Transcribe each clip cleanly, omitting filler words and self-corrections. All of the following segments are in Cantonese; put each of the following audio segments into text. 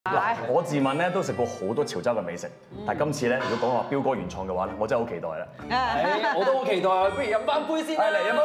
嗱，我自問咧都食過好多潮州嘅美食，但係今次咧，如果講話彪哥原創嘅話咧，我真係好期待啦！ 我都好期待啊！不如飲翻杯先， 嚟飲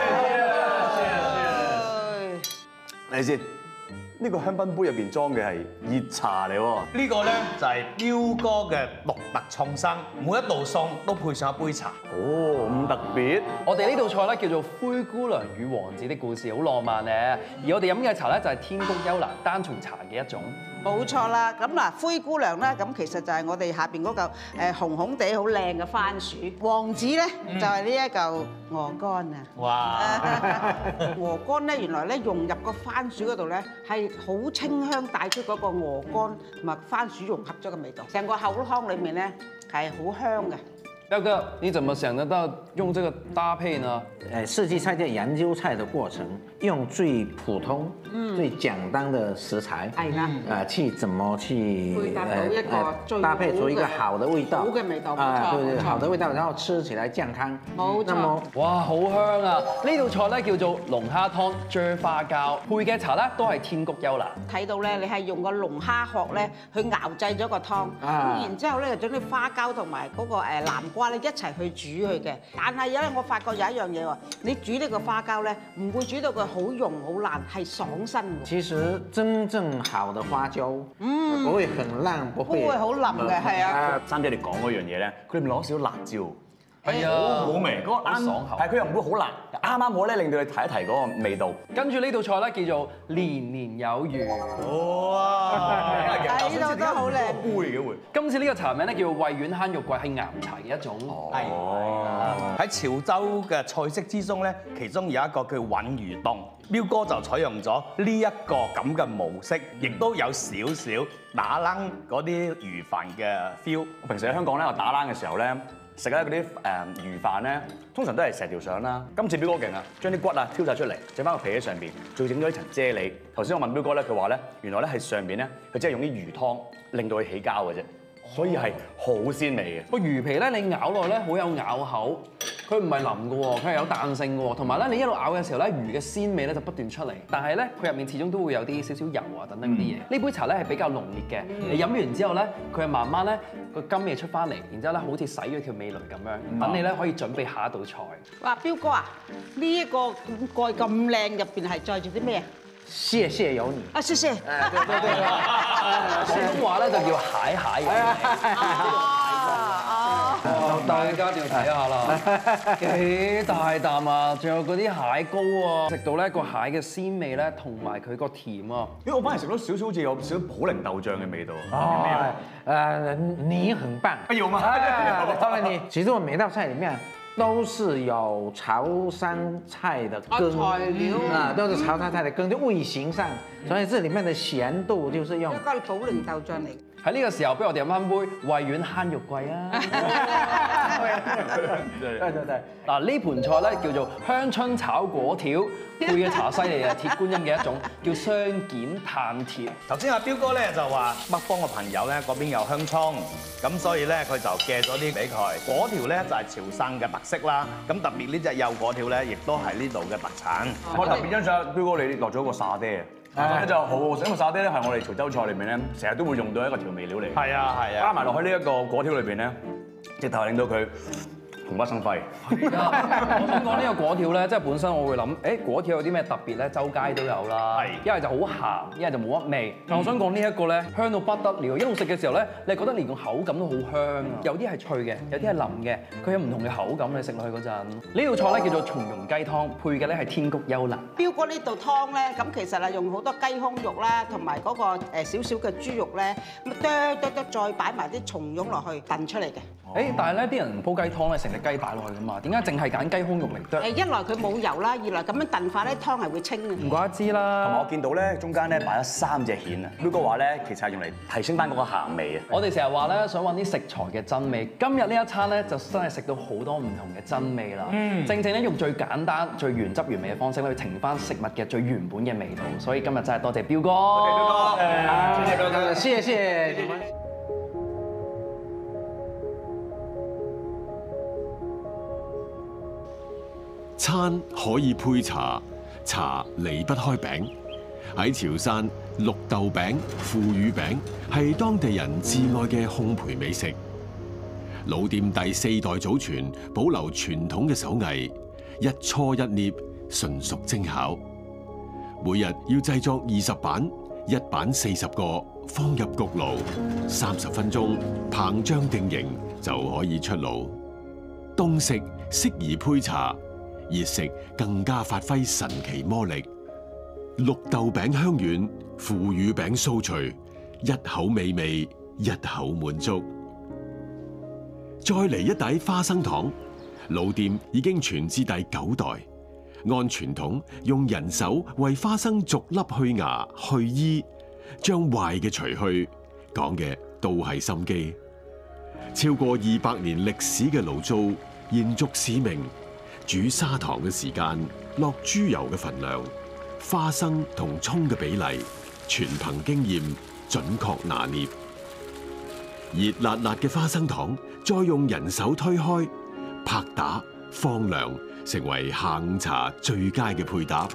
杯，嚟先。呢個香檳杯入邊裝嘅係熱茶嚟喎。 呢個咧就係彪哥嘅獨特創新，每一道餸都配上一杯茶。 哦，咁特別。 我哋呢道菜咧叫做灰姑娘與王子的故事，好浪漫咧。而我哋飲嘅茶咧就係天谷幽蘭單叢茶嘅一種。 冇錯啦，咁嗱灰姑娘咧，咁其實就係我哋下邊嗰嚿紅紅地好靚嘅番薯，王子咧就係呢一嚿鵝肝啊！ 哇！ 鵝肝咧原來咧融入個番薯嗰度咧係好清香，帶出嗰個鵝肝同埋番薯融合咗嘅味道，成個口腔裡面咧係好香嘅。 彪哥，你怎麼想得到用這個搭配呢？ 設計菜店研究菜的過程，用最普通、最簡單的食材， 係啦， 去怎麼去配搭到一個最搭配出一個好的味道， 好嘅味道，冇錯， 對對， 冇錯好的味道，然後吃起來健康。 冇錯那麼哇，好香啊！呢道菜咧叫做龍蝦湯啫花膠，配嘅茶咧都係天谷幽蘭。 睇到咧，你係用個龍蝦殼咧去熬製咗個湯，咁然之後咧就將啲花膠同埋嗰個南瓜咧一齊去煮佢嘅。但係咧，我發覺有一樣嘢喎，你煮呢個花膠咧唔會煮到佢好溶好爛，係爽身嘅。 其實真正好的花椒，不會很爛，不會好腍嘅，係啊。 三姐你講嗰樣嘢咧，佢裏面攞少少辣椒。 係好啊， 好味，嗰個啱爽口係佢又唔會好辣，啱啱好咧令到你提一提嗰個味道。 跟住呢道菜咧叫做年年有餘。 哇！ 呢度都好靚。 杯嘅會。 今次呢個茶名咧叫做惠苑慳肉桂，係岩茶嘅一種。 哦。 喺潮州嘅菜式之中咧，其中有一個叫鮞魚凍，彪哥就採用咗呢一個咁嘅模式，亦都有少少打冷嗰啲魚飯嘅 feel。 平時喺香港咧，我打冷嘅時候咧，食咧嗰啲魚飯咧，通常都係成條上啦。今次彪哥勁啊，將啲骨啊挑晒出嚟，整翻個皮喺上邊，仲整咗一層啫喱。頭先我問彪哥咧，佢話咧，原來咧係上邊咧，佢只係用啲魚湯令到佢起膠嘅啫，所以係好鮮味嘅。 個魚皮咧，你咬落咧好有咬口，佢唔係腍嘅喎，佢係有彈性嘅喎。同埋咧，你一路咬嘅時候咧，魚嘅鮮味咧就不斷出嚟。但係咧，佢入面始終都會有啲少少油啊等等嗰啲嘢。呢杯茶咧係比較濃烈嘅，你飲完之後咧，佢係慢慢咧個甘味出翻嚟，然之後咧好似洗咗條味蕾咁樣，等你咧可以準備下一道菜。 哇，彪哥啊，呢一個蓋咁靚，入邊係載住啲咩啊？ 謝謝有你。 啊，謝謝。 廣東話咧就叫蟹嘅。大家一定要睇下啦，幾大啖啊！仲有嗰啲蟹膏啊，食到咧個蟹嘅鮮味咧，同埋佢個甜啊。 因為我反而食到少少好似有少少普寧豆醬嘅味道。 你很棒。 有嗎？ 當然你，其實我每道菜裡面都是有潮汕菜的根材料都是潮汕菜的根，就味型上，所以這裡面的鹹度就是用一個係普寧豆醬嚟。 喺呢個時候，不如我哋飲翻杯惠苑慳肉桂啊！ 對。 嗱，呢盤菜咧叫做香椿炒粿條，配嘅茶犀利啊，鐵觀音嘅一種，叫雙檢炭條。 頭先阿彪哥咧就話北方嘅朋友咧嗰邊有香葱，咁所以咧佢就寄咗啲俾佢。粿條咧就係潮汕嘅特色啦，咁特別呢隻幼粿條咧，亦都係呢度嘅特產。 我特別欣賞彪哥你落咗個沙爹。咧就好好食，因為沙爹咧係我哋潮州菜裏面咧，成日都會用到一個調味料嚟。 係啊係啊， 加埋落去呢一個粿條裏邊咧，直頭令到佢紅不生輝。 我想講呢個粿條咧，即係本身我會諗，粿條有啲咩特別咧？周街都有啦，一係就好鹹，一係就冇乜味。但我想講呢一個咧，香到不得了，一路食嘅時候咧，你係覺得連個口感都好香啊！有啲係脆嘅，有啲係腍嘅，佢有唔同嘅口感。你食落去嗰陣，呢道菜咧叫做松茸雞湯，配嘅咧係天谷幽蘭。 彪哥呢道湯咧，咁其實係用好多雞胸肉啦，同埋嗰個少少嘅豬肉咧，咁再擺埋啲松茸落去燉出嚟嘅。 但係咧啲人煲雞湯咧，成隻雞擺落去㗎嘛，點解淨係揀雞胸肉嚟剁？ 一來佢冇油啦，二來咁樣燉法咧，湯係會清嘅。 唔怪得知啦。 同埋我見到咧，中間咧擺咗3隻蜆啊！彪哥話咧，其實係用嚟提升翻嗰個鹹味啊！ 我哋成日話咧，想揾啲食材嘅真味。今日呢一餐咧，就真係食到好多唔同嘅真味啦。正正咧用最簡單、最原汁原味嘅方式咧，去呈翻食物嘅最原本嘅味道。所以今日真係多謝彪哥。 謝謝彪哥，謝謝你們。 餐可以配茶，茶離不開餅。 喺潮汕，綠豆餅、腐乳餅係當地人至愛嘅烘焙美食。老店第4代祖傳，保留傳統嘅手藝，一搓一捏，純屬精巧。每日要製作20板，一板40個，放入焗爐，30分鐘膨脹定型就可以出爐。凍食適宜配茶，熱食更加發揮神奇魔力。綠豆餅香軟，腐乳餅酥脆，一口美味，一口滿足。再嚟一底花生糖，老店已經傳至第9代。按傳統，用人手為花生逐粒去芽去衣，將壞嘅除去，講嘅都係心機。超過200年歷史嘅爐灶，延續使命，煮砂糖嘅時間，落豬油嘅份量，花生同蔥嘅比例，全憑經驗準確拿捏。熱辣辣嘅花生糖，再用人手推開，拍打放涼，成為下午茶最佳嘅配搭。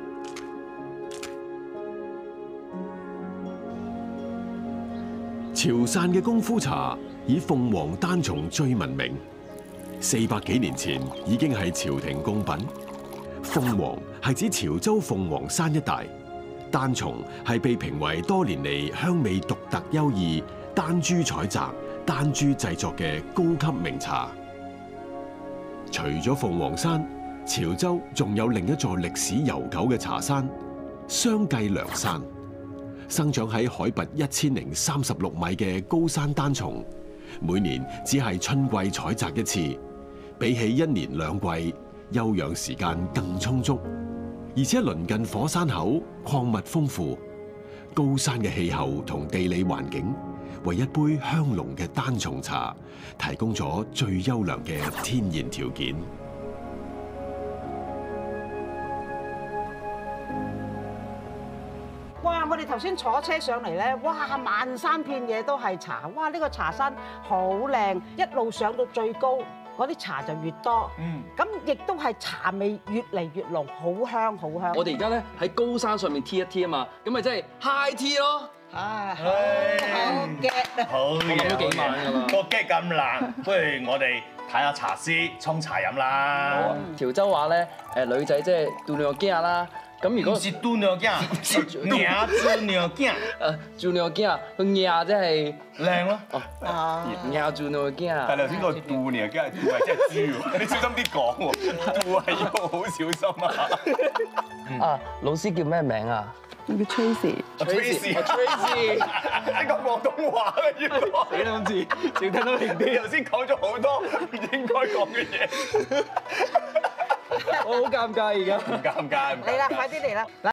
潮汕嘅功夫茶以鳳凰單叢最聞名，400幾年前已經係朝廷貢品。鳳凰係指潮州鳳凰山一帶，單叢係被評為多年嚟香味獨特優異、丹珠採摘、丹珠製作嘅高級名茶。除咗鳳凰山，潮州仲有另一座歷史悠久嘅茶山——雙繼梁山。生長喺海拔1036米嘅高山單叢，每年只係春季採摘一次，比起1年2季，休養時間更充足。而且鄰近火山口，礦物豐富，高山嘅氣候同地理環境，為一杯香濃嘅單叢茶提供咗最優良嘅天然條件。 哇！我哋頭先坐車上嚟咧，哇！漫山遍野都係茶，哇！呢個茶山好靚，一路上到最高，嗰啲茶就越多。咁亦都係茶味越嚟越濃，好香好香。 我哋而家咧喺高山上面 T 一 T 啊嘛，咁咪即係 high tea 咯。 唉，好嘅， 好我諗咗幾晚㗎啦。 個 get 咁難，不如我哋睇下茶師沖茶飲啦。 潮州話咧，女仔即係嘟兩個驚啦。咁如果唔是嘟兩驚，係娘豬兩驚。 嘟兩個驚，個驚即係靚咯。 驚嘟兩個驚。 但係頭先個嘟兩驚係嘟係即係豬喎，你小心啲講喎，嘟係要好小心啊。 啊，老師叫咩名啊？ 叫 Tracy。 Tracy，你講廣東話嘅原來。死啦，今次仲聽到平啲，頭先講咗好多唔應該講嘅嘢。 我好尷尬而家。 唔尷尬，唔尷尬。 嚟啦，快啲嚟啦！